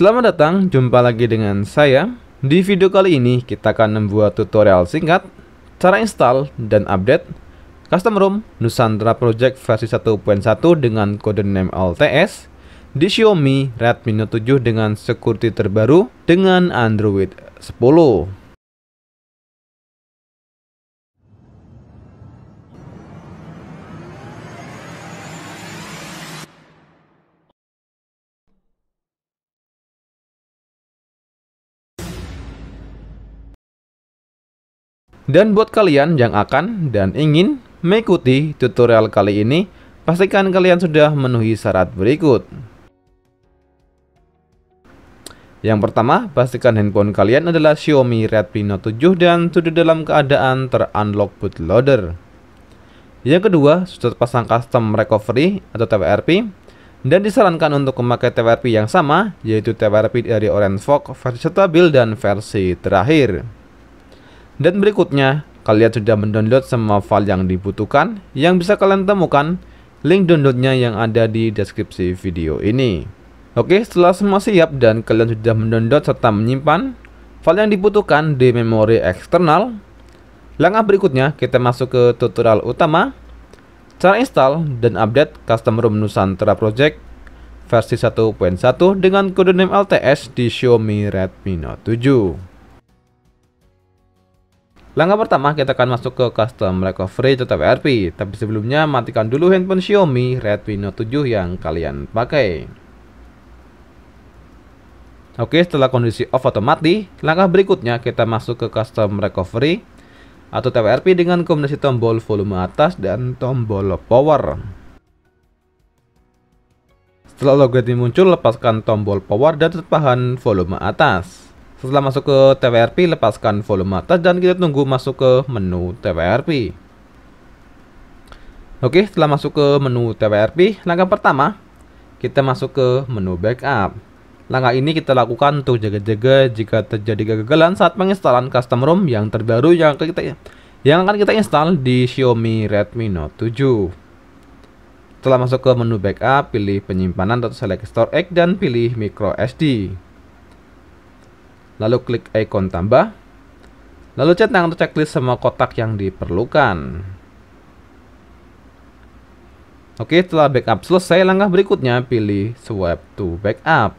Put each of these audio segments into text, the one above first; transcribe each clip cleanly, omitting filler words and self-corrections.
Selamat datang, jumpa lagi dengan saya. Di video kali ini kita akan membuat tutorial singkat cara install dan update custom ROM Nusantara Project versi 1.1 dengan kode name LTS di Xiaomi Redmi Note 7 dengan security terbaru dengan Android 10. Dan buat kalian yang akan dan ingin mengikuti tutorial kali ini, pastikan kalian sudah memenuhi syarat berikut. Yang pertama, pastikan handphone kalian adalah Xiaomi Redmi Note 7 dan sudah dalam keadaan ter-unlock bootloader. Yang kedua, sudah terpasang custom recovery atau TWRP dan disarankan untuk memakai TWRP yang sama, yaitu TWRP dari Orange Fox versi stabil dan versi terakhir. Dan berikutnya, kalian sudah mendownload semua file yang dibutuhkan yang bisa kalian temukan link downloadnya yang ada di deskripsi video ini. Oke, setelah semua siap dan kalian sudah mendownload serta menyimpan file yang dibutuhkan di memori eksternal, langkah berikutnya kita masuk ke tutorial utama, cara install dan update custom ROM Nusantara Project versi 1.1 dengan kode name LTS di Xiaomi Redmi Note 7. Langkah pertama, kita akan masuk ke custom recovery atau TWRP. Tapi sebelumnya, matikan dulu handphone Xiaomi Redmi Note 7 yang kalian pakai. Oke, setelah kondisi off atau mati, langkah berikutnya kita masuk ke custom recovery atau TWRP dengan kombinasi tombol volume atas dan tombol power. Setelah logo ini muncul, lepaskan tombol power dan tepahan volume atas. Setelah masuk ke TWRP, lepaskan volume atas dan kita tunggu masuk ke menu TWRP. Oke, setelah masuk ke menu TWRP, langkah pertama, kita masuk ke menu backup. Langkah ini kita lakukan untuk jaga-jaga jika terjadi kegagalan saat penginstalan custom ROM yang terbaru yang akan kita install di Xiaomi Redmi Note 7. Setelah masuk ke menu backup, pilih penyimpanan atau select storage dan pilih micro SD. Lalu klik ikon tambah, lalu centang untuk checklist semua kotak yang diperlukan. Oke, setelah backup selesai, langkah berikutnya pilih swipe to backup.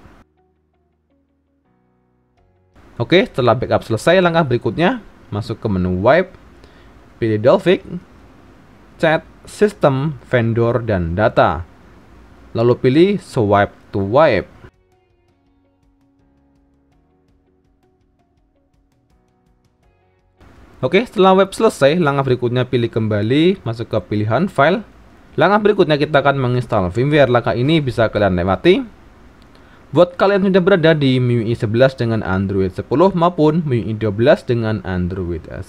Oke, setelah backup selesai, langkah berikutnya masuk ke menu wipe, pilih Dalvik, chat, system, vendor, dan data. Lalu pilih swipe to wipe. Oke, setelah wipe selesai, langkah berikutnya pilih kembali, masuk ke pilihan file. Langkah berikutnya kita akan menginstal firmware. Langkah ini bisa kalian lewati buat kalian sudah berada di MIUI 11 dengan Android 10 maupun MIUI 12 dengan Android 10.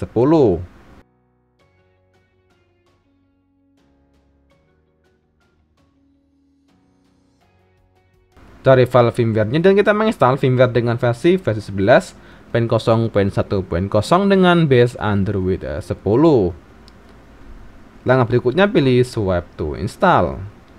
Cari file firmware-nya dan kita menginstal firmware dengan versi 11.0.1.0 dengan base Android 10. Langkah berikutnya pilih swipe to install.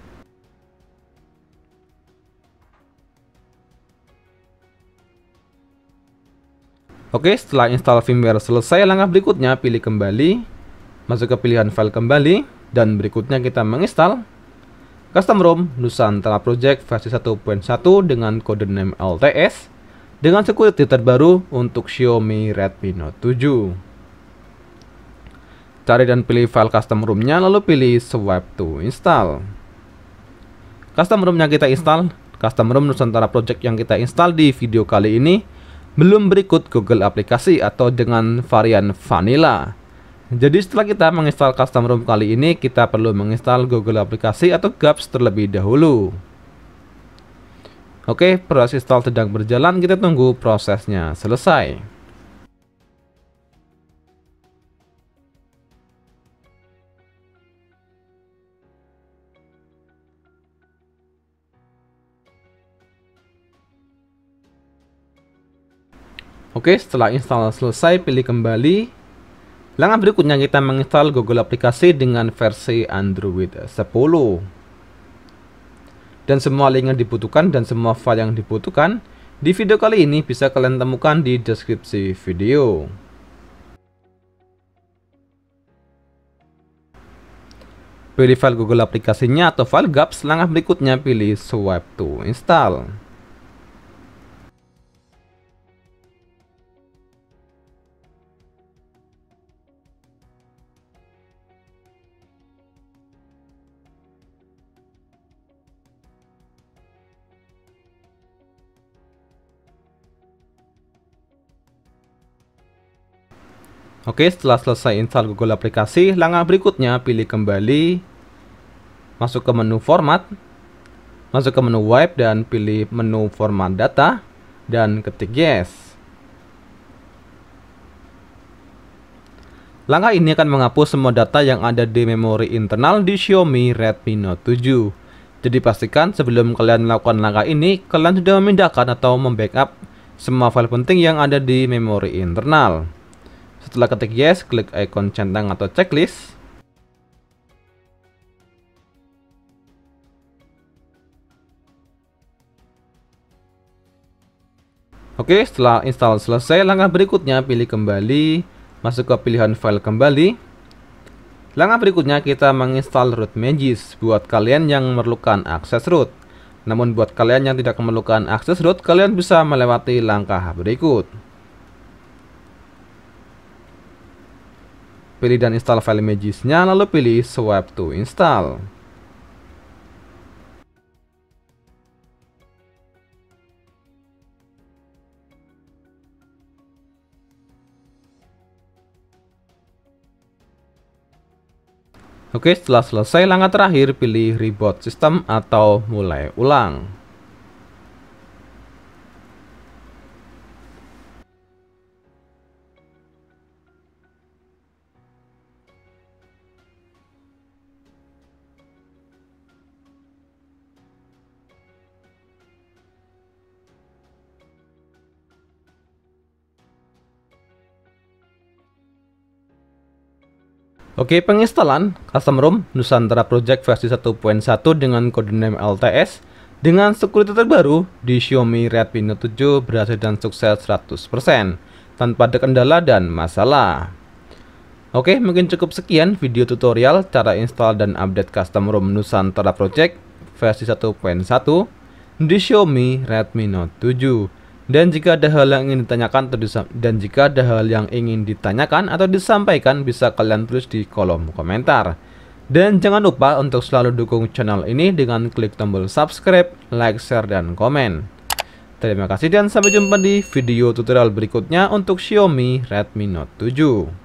Oke, setelah install firmware selesai, langkah berikutnya pilih kembali, masuk ke pilihan file kembali, dan berikutnya kita menginstal custom ROM Nusantara Project versi 1.1 dengan kode name LTS dengan security terbaru untuk Xiaomi Redmi Note 7. Cari dan pilih file custom ROM-nya, lalu pilih swipe to install. Custom ROM yang kita install, custom ROM Nusantara Project yang kita install di video kali ini belum berikut Google aplikasi atau dengan varian vanilla. Jadi setelah kita menginstal custom ROM kali ini, kita perlu menginstal Google aplikasi atau GApps terlebih dahulu. Oke, proses install sedang berjalan, kita tunggu prosesnya selesai. Oke, setelah install selesai, pilih kembali. Langkah berikutnya kita menginstal Google aplikasi dengan versi Android 10. Dan semua link yang dibutuhkan dan semua file yang dibutuhkan di video kali ini bisa kalian temukan di deskripsi video. Pilih file Google aplikasinya atau file GAPS, langkah berikutnya pilih swipe to install. Oke, setelah selesai install Google aplikasi, langkah berikutnya pilih kembali, masuk ke menu format, masuk ke menu wipe dan pilih menu format data dan ketik yes. Langkah ini akan menghapus semua data yang ada di memori internal di Xiaomi Redmi Note 7. Jadi pastikan sebelum kalian melakukan langkah ini, kalian sudah memindahkan atau membackup semua file penting yang ada di memori internal. Setelah ketik yes, klik ikon centang atau checklist. Oke, setelah install selesai, langkah berikutnya pilih kembali, masuk ke pilihan file kembali. Langkah berikutnya kita menginstal root Magisk buat kalian yang memerlukan akses root. Namun buat kalian yang tidak memerlukan akses root, kalian bisa melewati langkah berikut. Pilih dan install file Magisk-nya, lalu pilih swipe to install. Oke, setelah selesai, langkah terakhir pilih reboot system atau mulai ulang. Oke, penginstalan custom ROM Nusantara Project versi 1.1 dengan kode name LTS dengan security terbaru di Xiaomi Redmi Note 7 berhasil dan sukses 100% tanpa ada kendala dan masalah. Oke, mungkin cukup sekian video tutorial cara install dan update custom ROM Nusantara Project versi 1.1 di Xiaomi Redmi Note 7. Dan jika ada hal yang ingin ditanyakan atau disampaikan, bisa kalian tulis di kolom komentar. Dan jangan lupa untuk selalu dukung channel ini dengan klik tombol subscribe, like, share, dan komen. Terima kasih dan sampai jumpa di video tutorial berikutnya untuk Xiaomi Redmi Note 7.